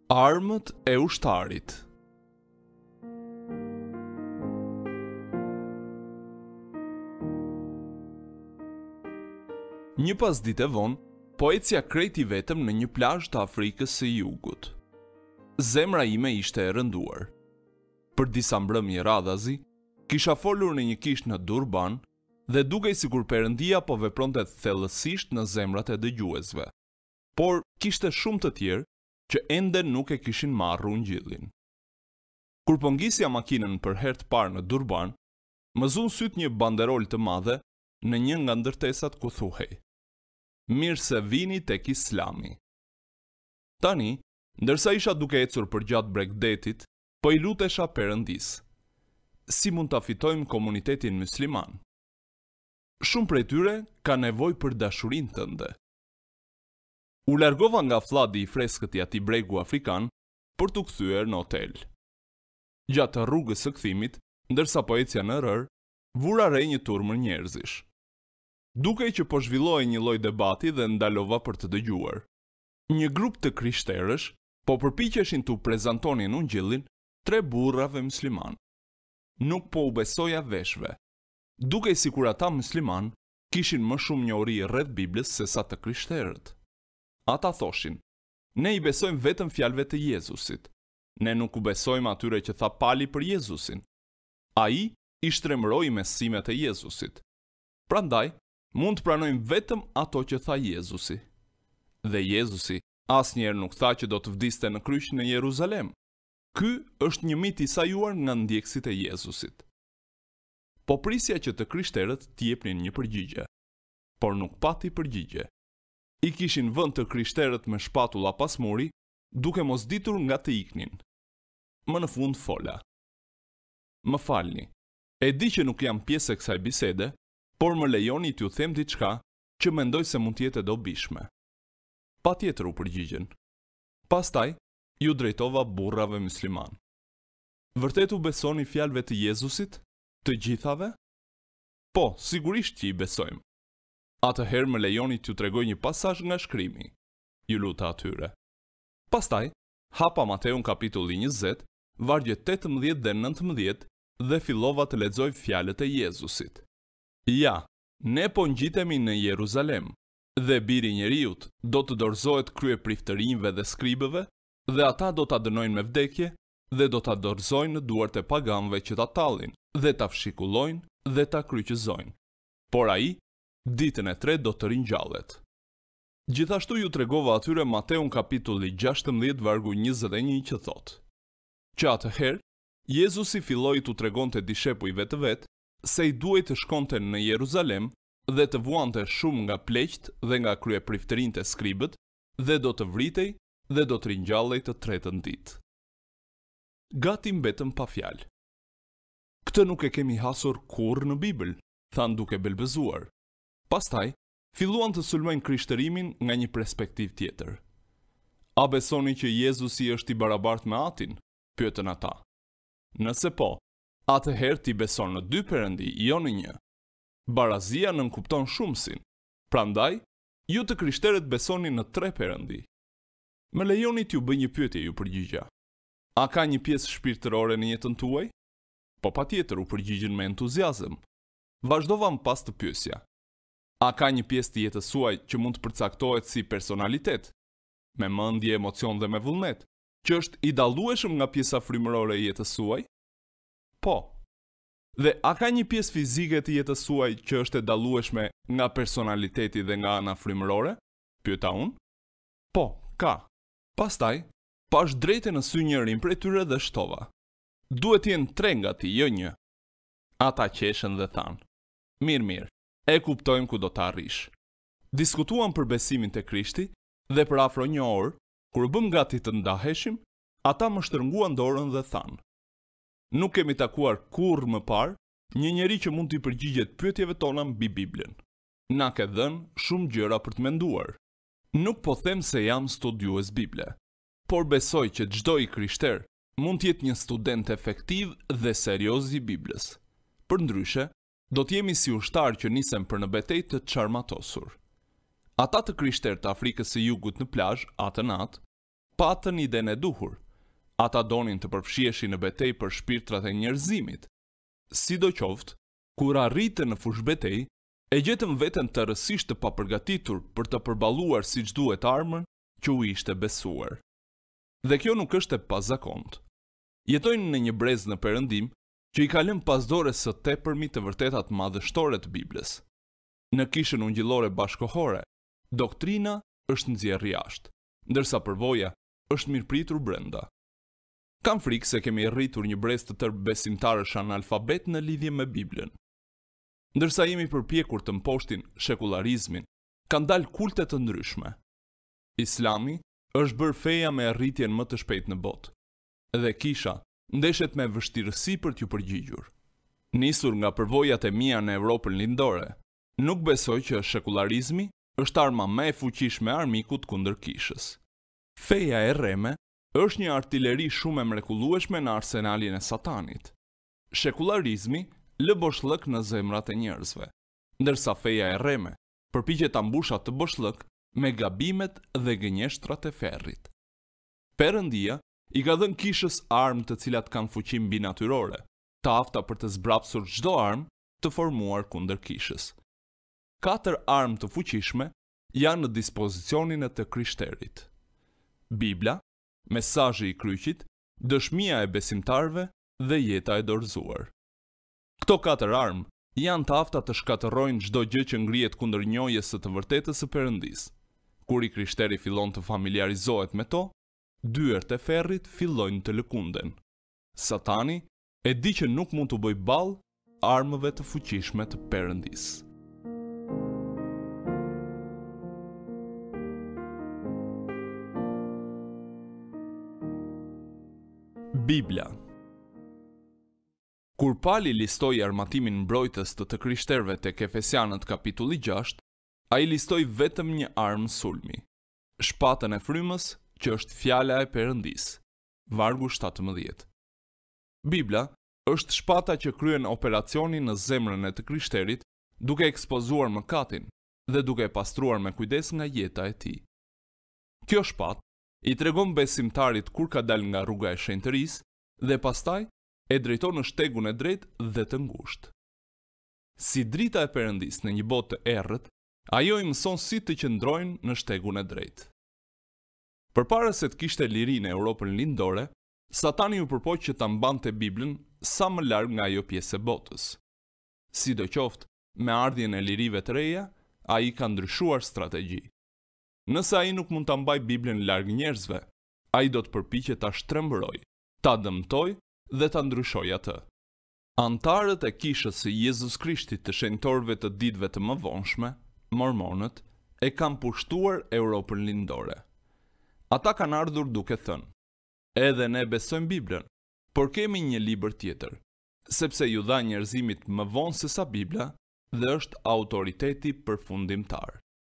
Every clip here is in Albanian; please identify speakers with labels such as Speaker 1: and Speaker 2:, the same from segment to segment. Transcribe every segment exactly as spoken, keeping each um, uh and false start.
Speaker 1: Armët e ushtarit. Një pasditë e vonë, poecia kreti vetëm në një plazh të Afrikës së Jugut. Zemra ime ishte e rënduar. Për disa mbrëmje radhazi, kisha folur në një kishë në Durban dhe dukej sikur Perëndia po vepronte thellësisht në zemrat e dëgjuesve. Por kishte shumë të tjerë që ende nuk e kishin marrë ungjillin. Kur po ngisja makinën për herë të parë në Durban, më zun syt një banderol të madhe në një nga ndërtesat ku thuhej: "Mirë se vini tek Islami." Tani, ndërsa isha duke ecur përgjatë Bregdetit, po i lutesha Perëndisë: si mund ta fitojmë komunitetin musliman? Shumë prej tyre ka nevojë për dashurinë tënde. U largova nga flladhi i freskët i atij bregu afrikan për t'u kthyer në hotel. Gjatë rrugës së kthimit, ndërsa po ecja në rër, vura re një turmër njerëzish. Dukej që po zhvillohej një lloj debati dhe ndalova për të dëgjuar. Një grup të krishterësh po përpiqeshin t'u prezantonin ungjillin tre burrave musliman. Nuk po u besoja veshve. Dukej sikur ata musliman kishin më shumë njohuri rreth Biblës se sa të krishterët. Ata thoshin: "Ne i besojmë vetëm fjalëve të Jezusit. Ne nuk u besojmë atyre që tha Pali për Jezusin. Ai i shtremëroi mesimet e Jezusit. Prandaj, mund të pranojmë vetëm ato që tha Jezusi. Dhe Jezusi asnjëherë nuk tha që do të vdiste në kryq në Jeruzalem. Ky është një mit i sajuar nga ndjekësit e Jezusit." Po prisja që të krishterët t'i jepnin një përgjigje, por nuk pati përgjigje. I kishin vënë të krishterët me shpatulla pas muri, duke mos ditur nga të iknin. Më në fund fola: "Më falni, e di që nuk jam pjesë e kësaj bisede, por më lejoni t'ju them diçka që mendoj se mund t'jetë e dobishme." Patjetër u përgjigjen. Pastaj ju drejtova burrave musliman: "Vërtet u besoni fjalëve të Jezusit, të gjithave?" "Po, sigurisht që i besojmë." "Atëherë më lejoni t'ju tregoj një pasazh nga shkrimi," ju luta atyre. Pastaj, hapa Mateun kapitulli njëzet, vargje tetëmbëdhjetë dhe nëntëmbëdhjetë dhe fillova të lexoj fjalët e Jezusit. "Ja, ne po ngjitemi në Jeruzalem, dhe Biri i Njeriut do të dorëzohet kryepriftërinjve dhe skribëve, dhe ata do ta dënojnë me vdekje, dhe do ta dorëzojnë në duart e paganëve që ta tallin, dhe ta fshikullojnë dhe ta kryqëzojnë. Por ai, ditën e tretë do të ringjallet." Gjithashtu ju tregova atyre Mateun kapitulli gjashtëmbëdhjetë vargu njëzet e një që thotë: "Që atëherë, Jezusi filloi t'u tregonte dishepujve të vet se i duhej të shkonte në Jeruzalem dhe të vuante shumë nga pleqt dhe nga kryepriftërinjtë e skribët, dhe do të vritej dhe do të ringjallej të tretën ditë." Gati mbetëm pa fjalë. "Këtë nuk e kemi hasur kurrë në Bibël," than duke belbezuar. Pastaj, filluan të sulmojnë krishtërimin nga një perspektivë tjetër. "A besoni që Jezusi është i barabartë me Atin?" pyetën ata. "Nëse po, atëherë ti beson në dy perëndi, jo në një. Barazia nënkupton shumësin. Prandaj, ju të krishterët besoni në tre perëndi." "Më lejoni t'ju bëj një pyetje," ju përgjigja. "A ka një pjesë shpirtërore në jetën tuaj?" "Po patjetër," u përgjigjen me entuziazëm. Vazhdova më pas të pyesja: "A ka një pjesë të jetës suaj që mund të përcaktohet si personalitet, me mendje, emocion dhe me vullnet, që është i dallueshëm nga pjesa frymërore e jetës suaj?" "Po." "Dhe a ka një pjesë fizike të jetës suaj që është e dallueshme nga personaliteti dhe nga ana frymërore?" pyeta unë. "Po, ka." Pastaj, pash drejtë në sy njërin prej tyre dhe shtova: "Duhet jenë tre nga ti, jo një." Ata qeshën dhe thanë: "Mirë, mirë, e kuptojmë ku do të arrish." Diskutuam për besimin te Krishti dhe për afro një orë, kur bëm gati të ndaheshim, ata më shtrënguan dorën dhe thanë: "Nuk kemi takuar kurrë më parë një njeri që mund t'i përgjigjet pyetjeve tona mbi Biblën. Na ke dhënë shumë gjëra për të menduar. Nuk po them se jam studiues Bible, por besoj që çdo i krishter mund të jetë një student efektiv dhe serioz i Biblës. Përndryshe, do t'jemi si ushtar që nisen për në betejë të çarmatosur." Ata të krishterë të Afrikës së Jugut në plazh atë natë patën idenë e duhur. Ata donin të përfshiheshin në betejë për shpirtrat e njerëzimit. Sidoqoftë, kur arritën në fushë betejë, e gjetën veten të rësisht të papërgatitur për të përballuar siç duhet armën që u ishte besuar. Dhe kjo nuk është e pazakontë. Jetojnë në një brez në Perëndim që i ka lënë pasdore së tepërmi të vërtetat madhështore të Biblës. Në kishën ungjillore bashkëkohore, doktrina është nxjerrë jashtë, ndërsa përvoja është mirëpritur brenda. Kam frikë se kemi rritur një brez të tërë besimtarësh analfabet në lidhje me Biblën. Ndërsa jemi përpjekur të mposhtin shekularizmin, kanë dalë kulte të ndryshme. Islami është bërë feja me arritjen më të shpejtë në botë, dhe kisha ndeshet me vështirësi për t'ju përgjigjur. Nisur nga përvojat e mia në Evropën lindore, nuk besoj që shekularizmi është arma më e fuqishme e armikut kundër kishës. Feja e rreme është një artilleri shumë e mrekullueshme në arsenalin e Satanit. Shekularizmi lë boshllëk në zemrat e njerëzve, ndërsa feja e rreme përpiqet ta mbushë atë boshllëk me gabimet dhe gënjeshtrat e ferrit. Perëndia i ka dhënë kishës armë të cilat kanë fuqi mbinatyrore, të afta për të zbrapsur çdo armë të formuar kundër kishës. Katër armë të fuqishme janë në dispozicionin e të krishterit. Bibla, mesazhi i kryqit, dëshmia e besimtarëve dhe jeta e dorëzuar. Këto katër armë janë të afta të shkatërrojnë çdo gjë që ngrihet kundër njohjes së të vërtetës së Perëndisë. Kur i krishteri fillon të familiarizohet me to, dyert e ferrit fillojnë të lëkunden. Satani e di që nuk mund të bëjë ballë armëve të fuqishme të Perëndisë. Bibla. Kur Pali listoi armatimin mbrojtës të të krishterëve tek Efesianët kapitulli gjashtë, ai listoi vetëm një armë sulmi, shpatën e frymës, që është fjala e Perëndisë. Vargu shtatëmbëdhjetë. Bibla është shpata që kryen operacionin në zemrën e të krishterit, duke ekspozuar mëkatin dhe duke pastruar me kujdes nga jeta e tij. Kjo shpatë i tregon besimtarit kur ka dalë nga rruga e shenjtërisë dhe pastaj e drejton në shtegun e drejtë dhe të ngushtë. Si drita e Perëndisë në një botë të errët, ajo i mëson si të qëndrojnë në shtegun e drejtë. Përpara se të kishte liri në Europën lindore, Satani u përpoq që ta mbante Biblën sa më larg nga ajo pjesë e botës. Sidoqoftë, me ardhjen e lirive të reja, ai ka ndryshuar strategji. Nëse ai nuk mund ta mbajë Biblën larg njerëzve, ai do të përpiqet ta shtrembërojë, ta dëmtojë dhe ta ndryshojë atë. Antarët e kishës së Jezus Krishtit të shenjtorëve të ditëve të mëvonshme, mormonët, e kanë pushtuar Europën lindore. Ata kanë ardhur duke thënë: "Edhe ne besojmë Biblën, por kemi një libër tjetër, sepse ju dha njerëzimit më vonë se sa Bibla dhe është autoriteti përfundimtar."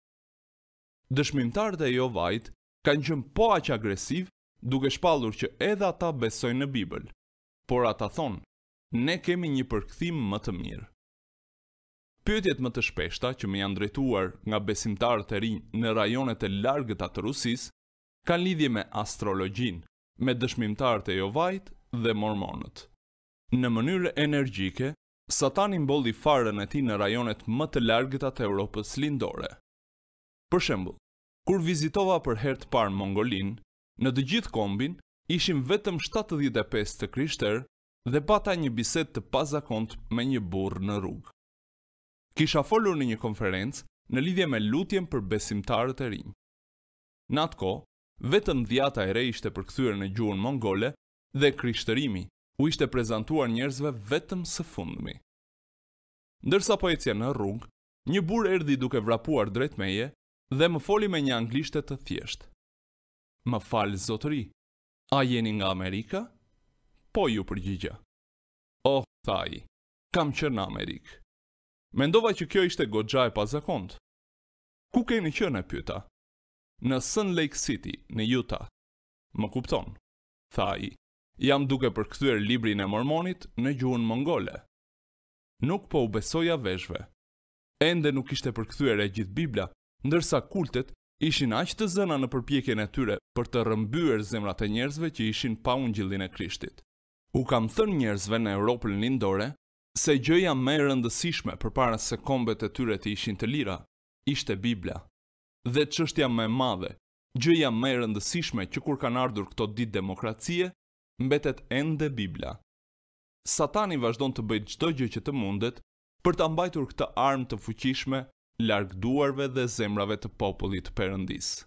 Speaker 1: Dëshmimtarët e Jehovait kanë qenë po aq agresiv, duke shpallur që edhe ata besojnë në Bibël, por ata thonë: "Ne kemi një përkthim më të mirë." Pyetjet më të shpeshta që më janë drejtuar nga besimtarët e rinj në rajonet e largëta të Rusisë kanë lidhje me astrologjinë, me dëshmimtarët e Jehovait dhe mormonët. Në mënyrë energjike, Satani mbolli farën e tij në rajonet më të largëta të Europës lindore. Për shembull, kur vizitova për herë të parë Mongolinë, në të gjithë kombin ishim vetëm shtatëdhjetë e pesë të krishterë dhe pata një bisedë të pazakontë me një burr në rrugë. Kisha folur në një konferencë në lidhje me lutjen për besimtarët e rinj. Në atë kohë, vetëm dhjata e re ishte përkthyer në gjuhën mongole dhe krishtërimi u ishte prezantuar njerëzve vetëm së fundmi. Ndërsa po ecja në rrugë, një burr erdhi duke vrapuar drejt meje dhe më foli me një anglishte të thjeshtë. "Më fal zotëri, a jeni nga Amerika?" "Po," ju përgjigja. "Oh," tha ai, "kam qenë në Amerikë." Mendova që kjo ishte goxha e pazakontë. "Ku keni qenë?" e pyeta. "Në Salt Lake City, në Utah." "Më kupton," tha ai. "Jam duke përkthyer librin e Mormonit në gjuhën mongole." Nuk po u besoja veshve. Ende nuk ishte përkthyer e gjithë Bibla, ndërsa kultet ishin aq të zëna në përpjekjen e tyre për të rrëmbyer zemrat e njerëzve që ishin pa ungjillin e Krishtit. U kam thënë njerëzve në Europën lindore se gjëja më e rëndësishme përpara se kombet e tyre të ishin të lira ishte Bibla. Dhe çështja më e madhe, gjëja më e rëndësishme që kur kanë ardhur këto ditë demokracie, mbetet ende Bibla. Satani vazhdon të bëjë çdo gjë që të mundet për ta mbajtur këtë armë të fuqishme larg duarve dhe zemrave të popullit të Perëndisë.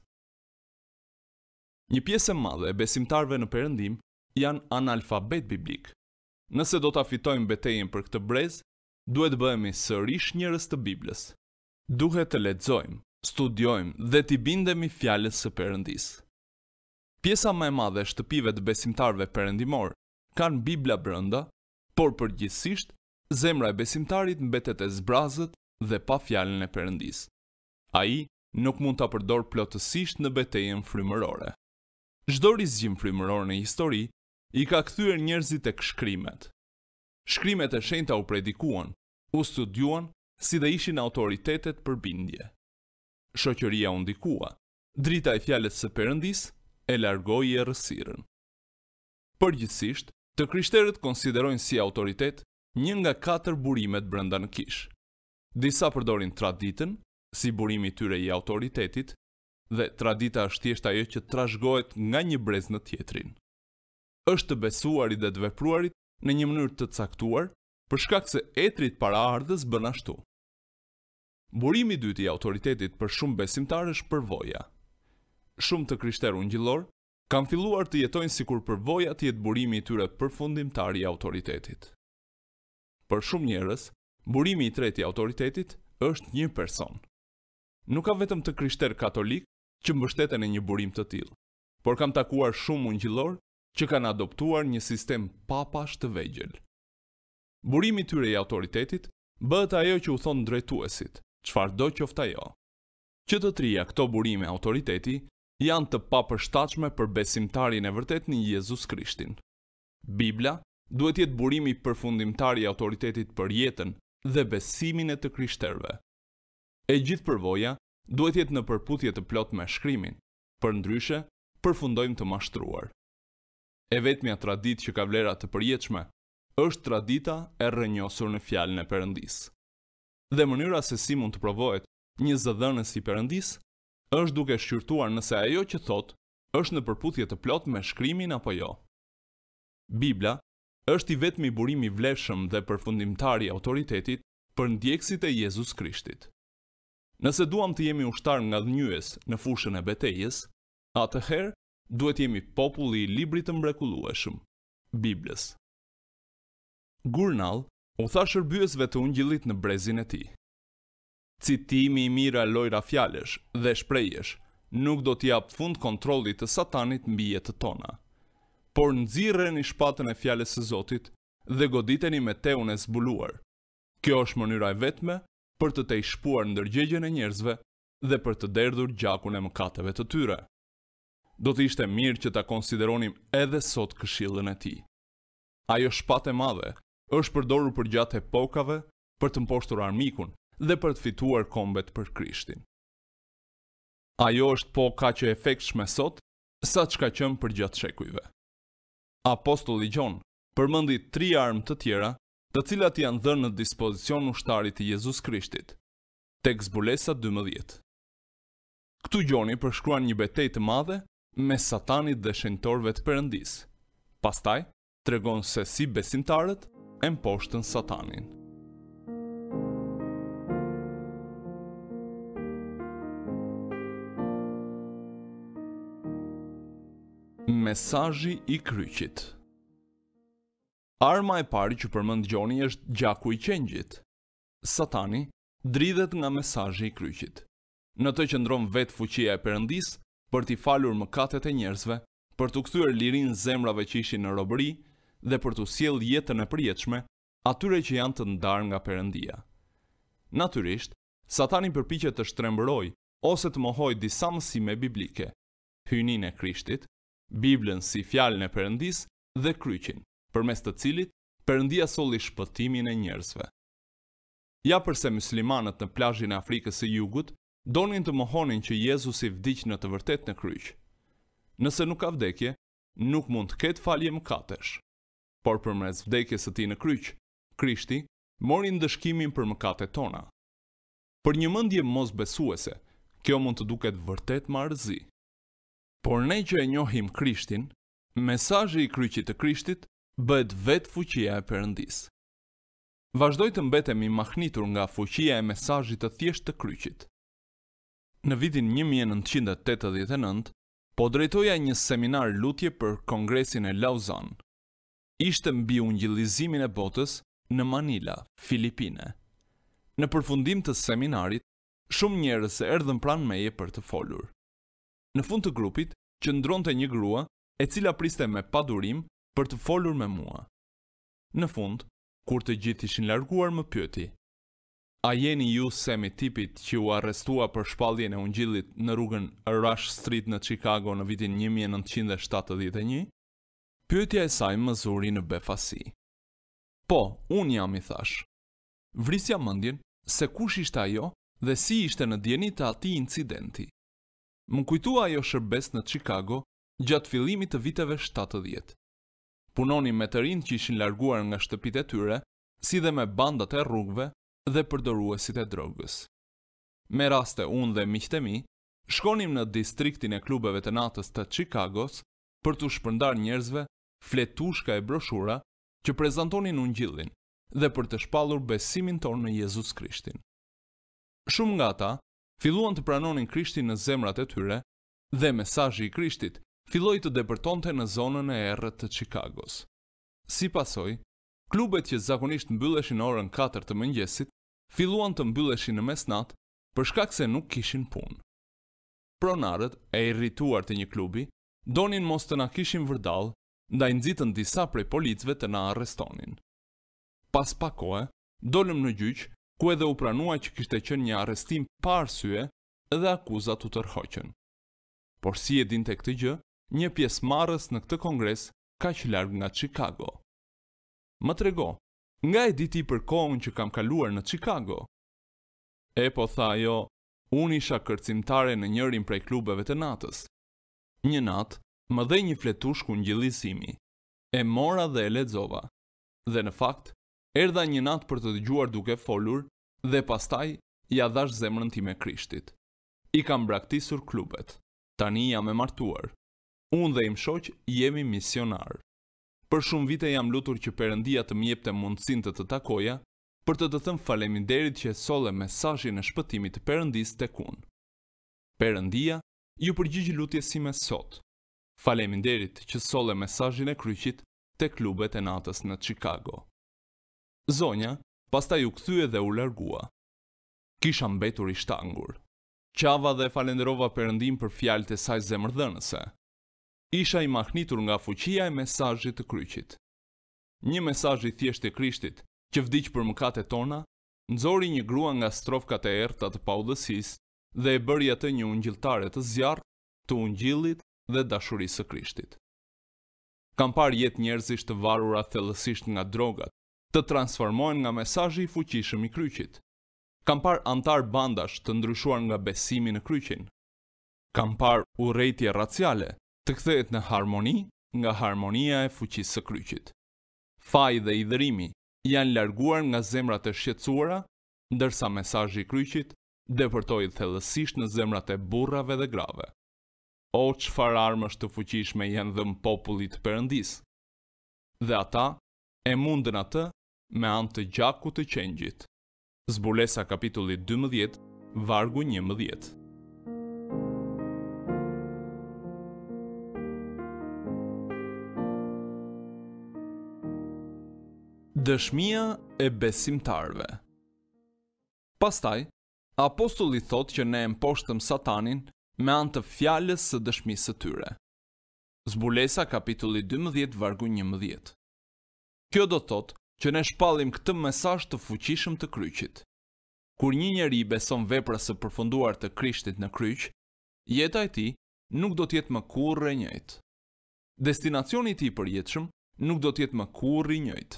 Speaker 1: Një pjesë e madhe e besimtarëve në Perëndim janë analfabet biblik. Nëse do ta fitojmë betejën për këtë brez, duhet bëhemi sërish njerëz të Biblës. Duhet të lexojmë, studiojmë dhe t'i bindemi fjalës së Perëndisë. Pjesa më e madhe e shtëpive të besimtarëve perëndimor kanë Bibla brenda, por përgjithsisht zemra e besimtarit mbetet e zbrazët dhe pa fjalën e Perëndisë. Ai nuk mund ta përdor plotësisht në betejën frymërore. Çdo rizgjim frymëror në histori i ka kthyer njerëzit tek shkrimet. Shkrimet e shenjta u predikuan, u studiuan, si dhe ishin autoritetet për bindje. Shoqëria u ndikua, drita e fjalës së Perëndisë e largoi errësirën. Përgjithsisht, të krishterët konsiderojnë si autoritet një nga katër burimet brenda në kish. Disa përdorin traditën, si burimi i tyre i autoritetit, dhe tradita është thjesht ajo që trashëgohet nga një brez në tjetrin. Është të besuarit dhe të vepruarit në një mënyrë të caktuar, për shkak se etrit paraardhës bën ashtu. Burimi i dytë i autoritetit për shumë besimtarë është përvoja. Shumë të krishterë ungjillor kanë filluar të jetojnë sikur përvoja të jetë burimi i tyre përfundimtar i autoritetit. Për shumë njerëz, burimi i tretë i autoritetit është një person. Nuk ka vetëm të krishterë katolik që mbështeten në një burim të tillë, por kam takuar shumë ungjillor që kanë adoptuar një sistem papash të vegjël. Burimi i tyre i autoritetit bëhet ajo që u thon drejtuesit, çfarëdo qoftë ajo. Që të trija këto burime autoriteti janë të papërshtatshme për besimtarin e vërtet në Jezus Krishtin. Bibla duhet jetë burimi përfundimtar i autoritetit për jetën dhe besimin e të krishterëve. E gjithë përvoja duhet jetë në përputhje të plotë me shkrimin, përndryshe përfundojmë të mashtruar. E vetmja traditë që ka vlera të përjetshme është tradita e rrënjosur në fjalën e Perëndisë. Dhe mënyra se si mund të provohet një zëdhënës i Perëndisë është duke shqyrtuar nëse ajo që thot është në përputhje të plotë me shkrimin apo jo. Bibla është i vetmi burim i vlefshëm dhe përfundimtar i autoritetit për ndjekësit e Jezus Krishtit. Nëse duam të jemi ushtar nga dhënjues në fushën e betejës, atëherë duhet jemi populli i librit të mrekullueshëm, Biblës. Gurnall u tha shërbyesve të ungjillit në brezin e tij: Citimi i mirë a lojra fjalësh dhe shprehjesh nuk do t'i jap fund kontrollit të Satanit mbi jetët tona, por nxirreni shpatën e fjalës së Zotit dhe goditeni me teun e zbuluar. Kjo është mënyra e vetme për të të shpuar ndërgjegjen e njerëzve dhe për të derdhur gjakun e mëkateve të tyre. Do të ishte mirë që ta konsideronim edhe sot këshillën e tij. Ajo shpatë e madhe është përdorur për gjatë epokave për të mposhtur armikun dhe për të fituar kombet për Krishtin. Ajo është po kaq e efektshme sot sa çka qenë për gjatë shekujve. Apostulli Gjon përmendi tri armë të tjera, të cilat janë dhënë në dispozicion ushtarit të Jezus Krishtit, tek Zbulesa dymbëdhjetë. Këtu Gjoni përshkruan një betejë të madhe mes Satanit dhe shenjtorëve të Perëndisë. Pastaj tregon se si besimtarët e mposhtën Satanin. Mesazhi i kryqit. Arma e parë që përmend Gjoni është gjaku i qengjit. Satani dridhet nga mesazhi i kryqit. Në të qëndron vetë fuqia e Perëndisë për t'i falur mëkatet e njerëzve, për t'u kthyer lirinë zemrave që ishin në robëri dhe për t'u sjellë jetën e përjetshme atyre që janë të ndarë nga Perëndia. Natyrisht, Satani përpiqet të shtrembërojë ose të mohojë disa mësime biblike: hyjninë e Krishtit, Biblën si fjalën e Perëndisë dhe kryqin, përmes të cilit Perëndia solli shpëtimin e njerëzve. Ja përse muslimanët në plazhin e Afrikës së Jugut donin të mohonin që Jezusi vdiq në të vërtet në kryq. Nëse nuk ka vdekje, nuk mund të ketë falje mëkatesh. Por përmes vdekjes së tij në kryq, Krishti mori ndëshkimin për mëkatet tona. Për një mendje mosbesuese, kjo mund të duket vërtet marrëzi. Por ne që e njohim Krishtin, mesazhi i kryqit të Krishtit bëhet vetë fuqia e Perëndisë. Vazhdoj të mbetemi mahnitur nga fuqia e mesazhit të thjeshtë të kryqit. Në vitin një mijë e nëntëqind e tetëdhjetë e nëntë, po drejtoja një seminar lutje për Kongresin e Lausanne. Ishte mbi ungjillizimin e botës në Manila, Filipine. Në përfundim të seminarit, shumë njerëz erdhën pranë meje për të folur. Në fund të grupit, qëndronte një grua e cila priste me padurim për të folur me mua. Në fund, kur të gjithë ishin larguar, më pyeti: "A jeni ju semi tipit që u arrestua për shpalljen e ungjillit në rrugën Rush Street në Chicago në vitin një mijë e nëntëqind e shtatëdhjetë e një?" Pyetja e saj më zuri në befasi. "Po, unë jam," i thash. Vrisja mendjen se kush ishte ajo dhe si ishte në dieni të atij incidenti. Më kujtua ajo shërbes në Chicago gjatë fillimit të viteve shtatëdhjetë. Punonin me të rinj që ishin larguar nga shtëpitë e tyre, si dhe me bandat e rrugëve dhe përdoruesit e drogës. Me raste unë dhe miqtë e mi, shkonim në distriktin e klubeve të natës të Chicagos për të shpërndar njerëzve fletushka e broshura që prezantonin ungjillin dhe për të shpallur besimin tonë në Jezus Krishtin. Shumë nga ata filluan të pranonin Krishtin në zemrat e tyre dhe mesazhi i Krishtit filloi të depërtonte në zonën e errët të Chicagos. Si pasojë, klubet që zakonisht mbylleshin orën katër të mëngjesit, filluan të mbylleshin në mesnatë për shkak se nuk kishin punë. Pronarët, e irrituar të një klubi, donin mos të na kishin vërdall, ndaj nxitën disa prej policëve të na arrestonin. Pas pak kohe, dolëm në gjyq, ku edhe u pranua që kishte qenë një arrestim pa arsye dhe akuzat u tërhoqën. Por si e dinte këtë gjë, një pjesëmarrës në këtë kongres kaq larg nga Chicago? Më trego, nga e di ti për kohën që kam kaluar në Chicago? E po, tha ajo, unë isha kërcimtare në njërin prej klubeve të natës. Një natë, më dhej një fletushk ungjillizimi. E mora dhe e lexova. Dhe në fakt, erdha një natë për të dëgjuar duke folur dhe pastaj ja dhash zemrën time Krishtit. I kam braktisur klubet. Tani jam e martuar. Unë dhe im shoq jemi misionar. Për shumë vite jam lutur që Perëndia të më jepte mundësinë të të takoja për të të thënë faleminderit që e solle mesazhin e shpëtimit të Perëndisë tek unë. Perëndia ju përgjigj lutjes sime sot. Faleminderit që solle mesazhin e kryqit te klubet e natës në Chicago. Zonja pastaj u kthye dhe u largua. Kisha mbetur i shtangur. Qava dhe falenderova Perëndin për fjalët e saj zemërdhënëse. Isha i mahnitur nga fuqia e mesazhit të kryqit. Një mesazh i thjeshtë i Krishtit, që vdiq për mëkatet tona, nxori një grua nga strofkat e errta të paudhësisë dhe e bëri atë një ungjilltare të zjarrt të ungjillit dhe dashurisë së Krishtit. Kam parë jetë njerëzish të varura thellësisht nga drogat, të transformohen nga mesazhi i fuqishëm i kryqit. Kam parë antar bandash të ndryshuar nga besimi në kryqin. Kam parë urrejtje raciale të kthehet në harmoni nga harmonia e fuqisë së kryqit. Faji dhe idhërimi janë larguar nga zemrat e shqetësuara, ndërsa mesazhi i kryqit depërtoi thellësisht në zemrat e burrave dhe grave. O, çfarë armësh të fuqishme janë dhënë popullit të Perëndisë. Dhe ata e mundën atë me anë të gjakut të qengjit. Zbulesa kapitulli dymbëdhjetë, vargu njëmbëdhjetë. Dëshmia e besimtarëve. Pastaj, apostulli thotë që ne e mposhtëm Satanin me anë të fjalës së dëshmisë së tyre. Zbulesa kapitulli dymbëdhjetë, vargu njëmbëdhjetë. Kjo do thotë që ne shpallim këtë mesazh të fuqishëm të kryqit. Kur një njeri beson veprës së përfunduar të Krishtit në kryq, jeta e tij nuk do të jetë më kurrë e njëjtë. Destinacioni i tij i përjetshëm nuk do të jetë më kurrë i njëjtë.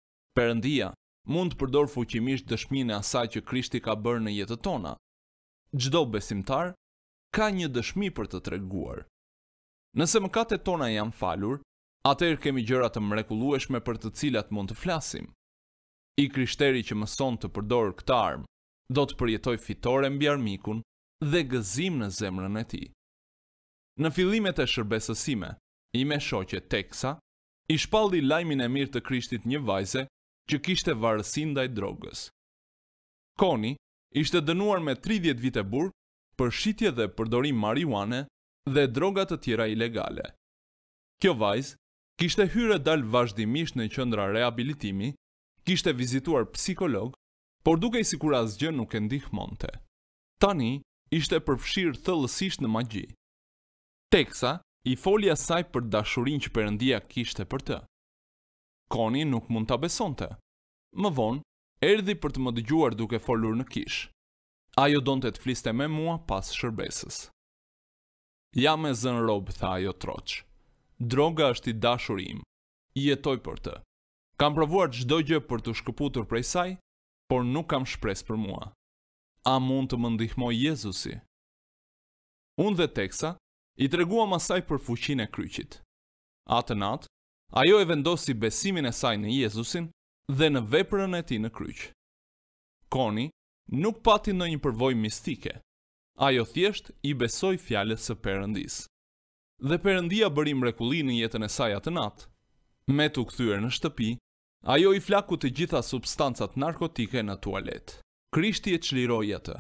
Speaker 1: Perëndia mund të përdor fuqimisht dëshminë e asaj që Krishti ka bërë në jetën tona, çdo besimtar ka një dëshmi për të treguar. Nëse mëkatet tona janë falur, atëherë kemi gjëra të mrekullueshme për të cilat mund të flasim. I krishteri që mëson të përdorë këtë armë, do të përjetoj fitore mbi armikun dhe gëzim në zemrën e tij. Në fillimet e shërbesës sime, ime shoqe Teksa i shpalli lajmin e mirë të Krishtit një vajze që kishte varësi ndaj drogës. Koni ishte dënuar me tridhjetë vite burg për shitje dhe përdorim marijuane dhe droga të tjera ilegale. Kjo vajzë kishte hyrë dal vazhdimisht në qendra rehabilitimi, kishte vizituar psikolog, por dukej sikur asgjë nuk e ndihmonte. Tani ishte përfshirë thellësisht në magji. Teksa i foli asaj për dashurinë që Perëndia kishte për të. Koni nuk mund ta besonte. Më vonë, erdhi për të më dëgjuar duke folur në kish. Ajo donte të fliste me mua pas shërbesës. Jam e zënë rob, tha ajo troç. Droga është i dashuri im. Jetoj për të. Kam provuar çdo gjë për të shkëputur prej saj, por nuk kam shpresë për mua. A mund të më ndihmoj Jezusi? Unë dhe Teksa i treguam asaj për fuqinë e kryqit. Atë natë, ajo e vendosi besimin e saj në Jezusin dhe në veprën e tij në kryq. Koni nuk pati ndonjë përvojë mistike. Ajo thjesht i besoi fjalës së Perëndisë. Dhe Perëndia bëri mrekulli në jetën e saj atë natë. Me të kthyer në shtëpi, ajo i flaku të gjitha substancat narkotike në tualet. Krishti e çliroi atë.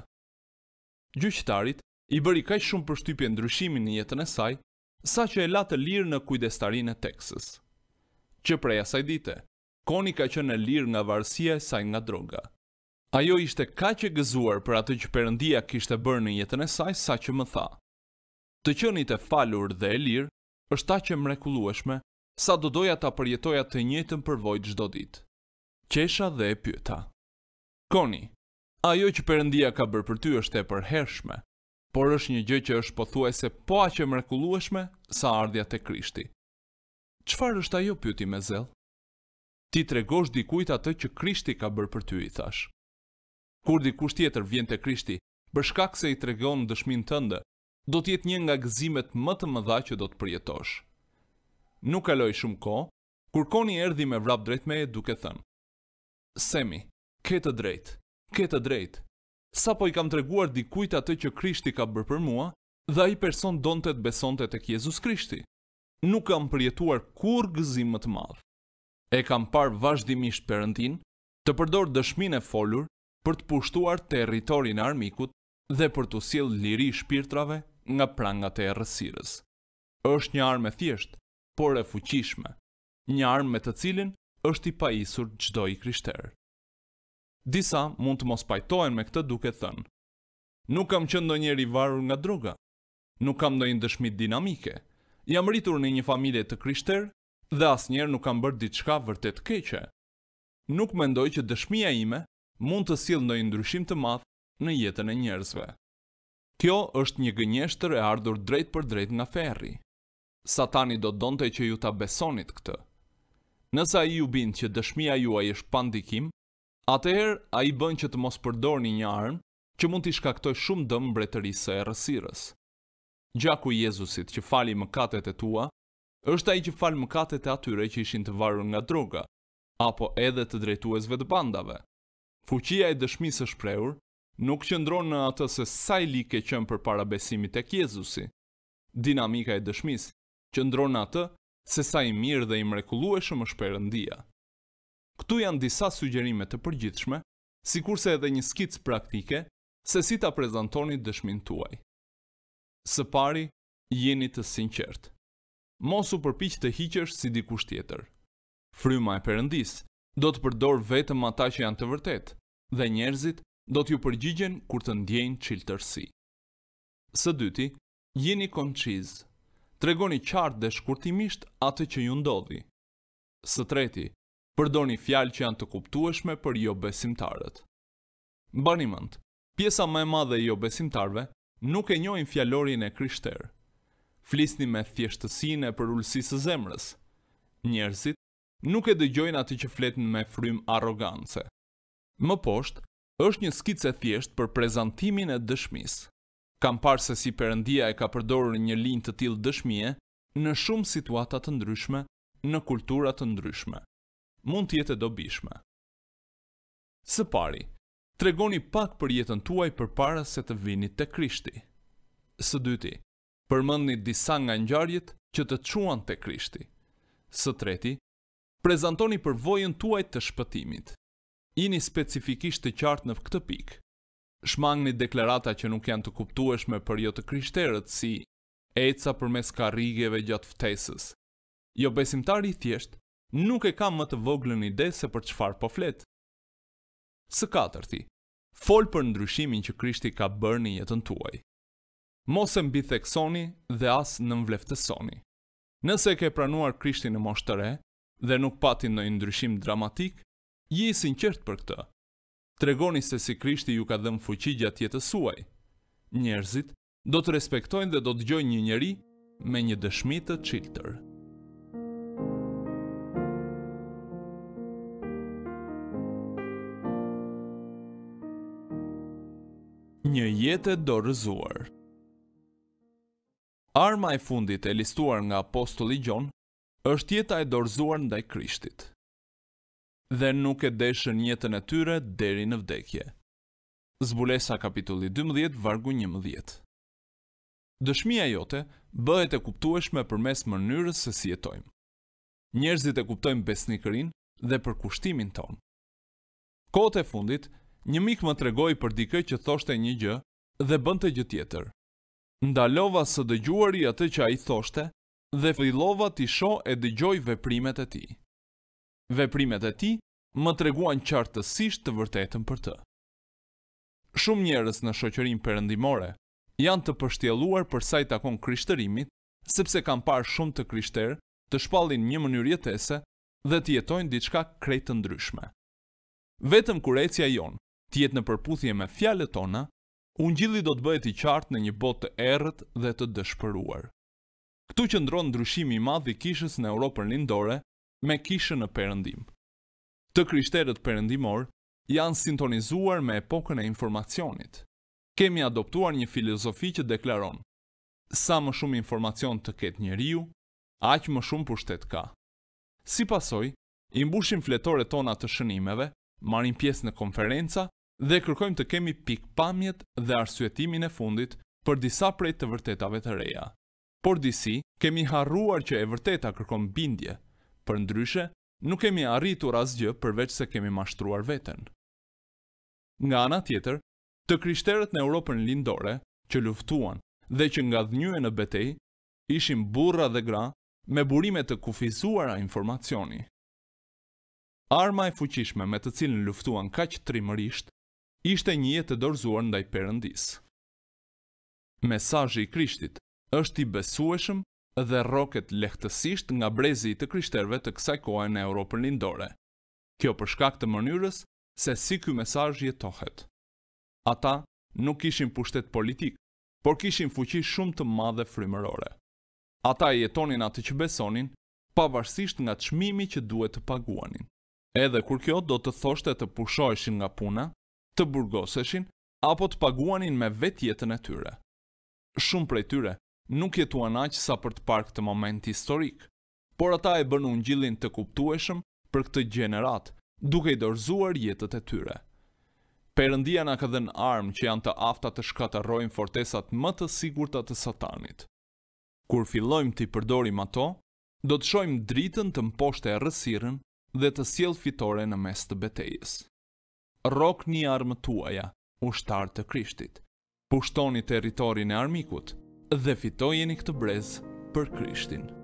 Speaker 1: Gjyqtarit i bëri kaq shumë përshtypje ndryshimi në jetën e saj, sa që e la të lirë në kujdestarinë e Teksës. Që prej asaj dite, Koni ka qenë e lirë nga varësia e saj nga droga. Ajo ishte kaq e gëzuar për atë që Perëndia kishte bërë në jetën e saj, sa që më tha: "Të qenit e falur dhe e lirë është aq e mrekullueshme, sa do doja ta përjetoja të njëjtën përvojë çdo ditë." Qesha dhe e pyeta: "Koni, ajo që Perëndia ka bërë për ty është e përhershme, por është një gjë që është pothuajse po aq e mrekullueshme sa ardhja te Krishti. Çfarë është ajo?" pyeti me zell. "Ti tregosh dikujt atë që Krishti ka bërë për ty", i thash. "Kur dikush tjetër vjen te Krishti për shkak se i tregon dëshminë tënde, do të jetë një nga gëzimet më të mëdha që do të përjetosh." Nuk kaloi shumë kohë, kur Koni erdhi me vrap drejt meje duke thënë: "Semi, ke të drejtë, ke të drejtë. Sapo i kam treguar dikujt atë që Krishti ka bërë për mua, dhe ai person donte të besonte tek Jezus Krishti. Nuk kam përjetuar kur gëzim më të madh. E kam parë vazhdimisht Perëndin të përdor dëshminë e folur për të pushtuar territorin e armikut dhe për të sjellë liri shpirtrave nga prangat e errësirës. Është një armë e thjeshtë, por e fuqishme, një armë me të cilin është i pajisur çdo i krishter." Disa mund të mos pajtohen me këtë duke thënë: "Nuk kam qenë ndonjëherë i varur nga droga. Nuk kam ndonjë dëshmi dinamike. Jam rritur në një familje të krishter dhe asnjëherë nuk kam bërë diçka vërtet keqe. Nuk mendoj që dëshmia ime mund të sjellë ndonjë ndryshim të madh në jetën e njerëzve." Kjo është një gënjeshtër e ardhur drejt për drejt nga ferri. Satani do donte që ju ta besonit këtë. Nëse ai ju bind që dëshmia juaj është pa ndikim, atëherë ai bën që të mos përdorni një armë që mund t'i shkaktojë shumë dëm mbretërisë së errësirës. Gjaku i Jezusit që fali mëkatet e tua, është ai që fal mëkatet e atyre që ishin të varur nga droga, apo edhe të drejtuesve të bandave. Fuqia e dëshmisë së shprehur nuk qëndron në atë se sa i lik ke qenë përpara besimit tek Jezusi. Dinamika e dëshmisë qëndron në atë se sa i mirë dhe i mrekullueshëm është Perëndia. Këtu janë disa sugjerime të përgjithshme, sikurse edhe një skicë praktike se si ta prezantoni dëshminë tuaj. Së pari, jeni të sinqertë. Mos u përpiq të hiqesh si dikush tjetër. Fryma e Perëndisë do të përdor vetëm ata që janë të vërtetë, dhe njerëzit do t'ju përgjigjen kur të ndjejnë çiltërsi. Së dyti, jeni konciz. Tregoni qartë dhe shkurtimisht atë që ju ndodhi. Së treti, përdorni fjalë që janë të kuptueshme për jo besimtarët. Mbani mend, pjesa më e madhe e jo besimtarëve nuk e njohin fjalorin e krishter. Flisni me thjeshtësinë e përulësisë së zemrës. Njerëzit nuk e dëgjojnë atë që flet me frym arrogance. Më poshtë është një skicë e thjeshtë për prezantimin e dëshmisë. Kam parë se si Perëndia e ka përdorur një linjë të tillë dëshmie në shumë situata të ndryshme, në kultura të ndryshme. Mund të jetë e dobishme. Së pari, tregoni pak për jetën tuaj përpara se të vini te Krishti. Së dyti, përmendni disa nga ngjarjet që të çuan te Krishti. Së treti, prezantoni përvojën tuaj të shpëtimit. Jini specifikisht të qartë në këtë pikë. Shmangni deklarata që nuk janë të kuptueshme për jo të krishterët, si eca përmes karrigeve gjatë ftesës. Jo besimtari i thjesht nuk e ka më të voglën ide se për çfarë po flet. Së katërti, fol për ndryshimin që Krishti ka bërë në jetën tuaj. Mos e mbitheksoni dhe as nënvleftësoni. Nëse ke pranuar Krishtin në moshë të re dhe nuk pati ndonjë ndryshim dramatik, je i sinqert për këtë. Tregoni se si Krishti ju ka dhënë fuqi gjatë jetës suaj. Njerëzit do të respektojnë dhe do të dëgjojnë një njeri me një dëshmi të çiltër. Një jetë e dorëzuar. Arma e fundit e listuar nga apostulli Gjon është jeta e dorëzuar ndaj Krishtit. Dhe nuk e deshën jetën e tyre deri në vdekje. Zbulesa kapitulli dymbëdhjetë vargu njëmbëdhjetë. Dëshmia jote bëhet e kuptueshme përmes mënyrës se si jetojmë. Njerëzit e kuptojnë besnikërinë dhe përkushtimin ton. Kohët e fundit, një mik më tregoi për dikë që thoshte një gjë dhe bënte gjë tjetër. Ndalova së dëgjuari atë që ai thoshte dhe fillova t'i shoh e dëgjoj veprimet e tij. Veprimet e tij më treguan qartësisht të vërtetën për të. Shumë njerëz në shoqërinë perëndimore janë të përshtjelluar për sa i takon krishtërimit, sepse kanë parë shumë të krishterë të shpallin një mënyrë jetese dhe të jetojnë diçka krejt të ndryshme. Vetëm kur ecja jon të jetë në përputhje me fjalët tona, ungjilli do të bëhet i qartë në një botë të errët dhe të dëshpëruar. Ktu qëndron ndryshimi i madh i kishës në Europën lindore me kishën në perëndim. Të krishterët perëndimor janë sintonizuar me epokën e informacionit. Kemi adoptuar një filozofi që deklaron: sa më shumë informacion të ketë njeriu, aq më shumë pushtet ka. Si pasojë, i mbushim fletoret tona të shënimeve, marrim pjesë në konferenca dhe kërkojmë të kemi pikpamjet dhe arsyetimin e fundit për disa prej të vërtetave të reja. Por disi, kemi harruar që e vërteta kërkon bindje, përndryshe, nuk kemi arritur asgjë përveç se kemi mashtruar veten. Nga ana tjetër, të krishterët në Europën lindore, që luftuan dhe që ngadhnyen në betejë, ishin burra dhe gra me burime të kufizuara informacioni. Arma e fuqishme me të cilën luftuan kaq trimërisht ishte një jetë e dorëzuar ndaj Perëndisë. Mesazhi i Krishtit është i besueshëm dhe rroket lehtësisht nga brezi i të krishterëve të kësaj kohe në Europën lindore. Kjo për shkak të mënyrës se si ky mesazh jetohet. Ata nuk kishin pushtet politik, por kishin fuqi shumë të madhe frymërore. Ata jetonin atë që besonin, pavarësisht nga çmimi që duhet të paguanin. Edhe kur kjo do të thoshte të pushoheshin nga puna, të burgoseshin, apo të paguanin me vetë jetën e tyre. Shumë prej tyre nuk jetuan aq sa për të parë këtë moment historik, por ata e bën ungjillin të kuptueshëm për këtë gjenerat, duke i dorëzuar jetët e tyre. Perëndia na ka dhënë armë që janë të afta të shkatërrojnë fortesat më të sigurta të Satanit. Kur fillojmë t'i përdorim ato, do të shohim dritën të mposhtë errësirën dhe të sjell fitore në mes të betejës. Rrokni armët tuaja, ushtar të Krishtit. Pushtoni territorin e armikut dhe fitojeni këtë brez për Krishtin.